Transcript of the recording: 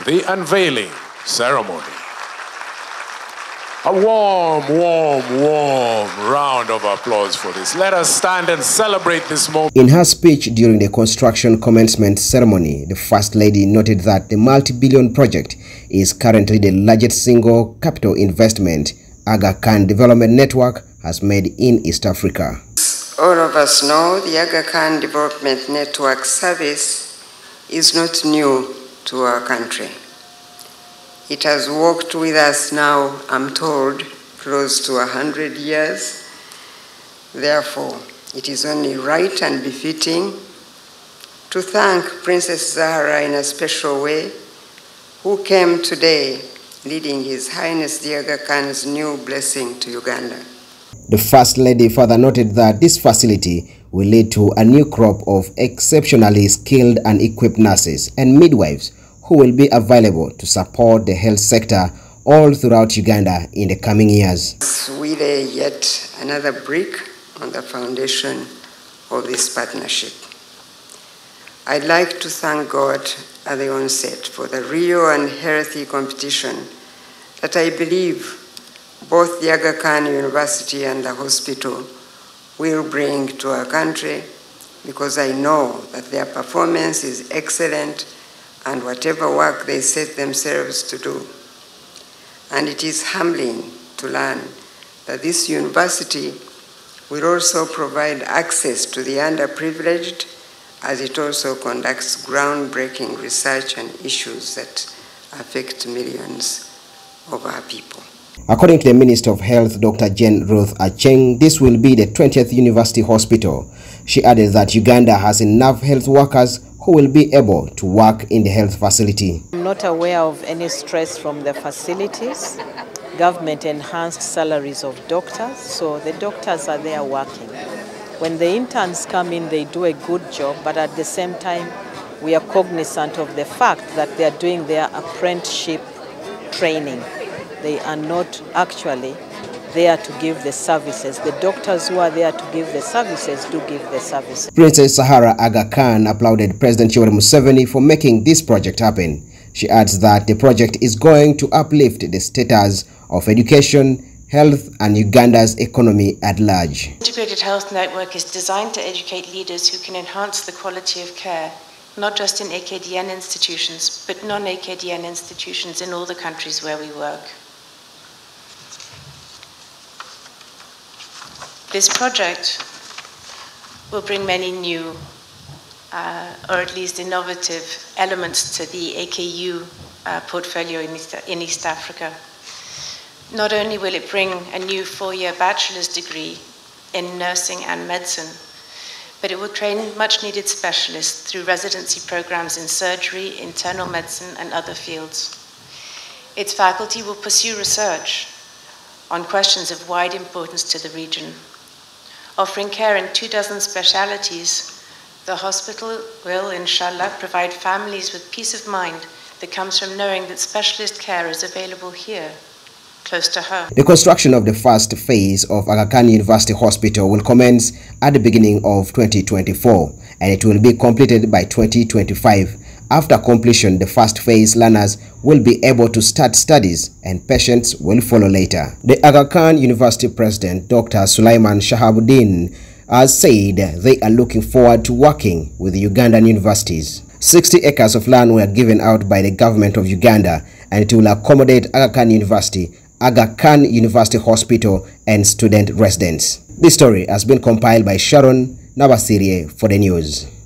the unveiling ceremony. A warm, warm, warm round of applause for this. Let us stand and celebrate this moment. In her speech during the construction commencement ceremony, the First Lady noted that the multi-billion project is currently the largest single capital investment Aga Khan Development Network has made in East Africa. All of us know the Aga Khan Development Network service is not new to our country. It has worked with us now, I'm told, close to 100 years. Therefore, it is only right and befitting to thank Princess Zahara in a special way, who came today leading His Highness the Aga Khan's new blessing to Uganda. The First Lady further noted that this facility will lead to a new crop of exceptionally skilled and equipped nurses and midwives who will be available to support the health sector all throughout Uganda in the coming years. We lay yet another brick on the foundation of this partnership. I'd like to thank God at the onset for the real and healthy competition that I believe both the Aga Khan University and the hospital will bring to our country, because I know that their performance is excellent and whatever work they set themselves to do. And it is humbling to learn that this university will also provide access to the underprivileged, as it also conducts groundbreaking research on issues that affect millions of our people. According to the Minister of Health, Dr. Jane Ruth Acheng, this will be the 20th university hospital. She added that Uganda has enough health workers who will be able to work in the health facility. I'm not aware of any stress from the facilities. Government enhanced salaries of doctors, so the doctors are there working. When the interns come in, they do a good job, but at the same time, we are cognizant of the fact that they are doing their apprenticeship training. They are not actually there to give the services. The doctors who are there to give the services do give the services. Princess Zahara Aga Khan applauded President Yoweri Museveni for making this project happen. She adds that the project is going to uplift the status of education, health, and Uganda's economy at large. The Integrated Health Network is designed to educate leaders who can enhance the quality of care, not just in AKDN institutions, but non-AKDN institutions in all the countries where we work. This project will bring many new, or at least innovative, elements to the AKU portfolio in East Africa. Not only will it bring a new 4-year bachelor's degree in nursing and medicine, but it will train much-needed specialists through residency programs in surgery, internal medicine, and other fields. Its faculty will pursue research on questions of wide importance to the region. Offering care in 24 specialities, the hospital will, inshallah, provide families with peace of mind that comes from knowing that specialist care is available here, close to home. The construction of the first phase of Aga Khan University Hospital will commence at the beginning of 2024, and it will be completed by 2025. After completion, the first phase learners will be able to start studies and patients will follow later. The Aga Khan University President, Dr. Sulaiman Shahabuddin, has said they are looking forward to working with the Ugandan universities. 60 acres of land were given out by the government of Uganda, and it will accommodate Aga Khan University, Aga Khan University Hospital, and student residents. This story has been compiled by Sharon Nabasirie for the news.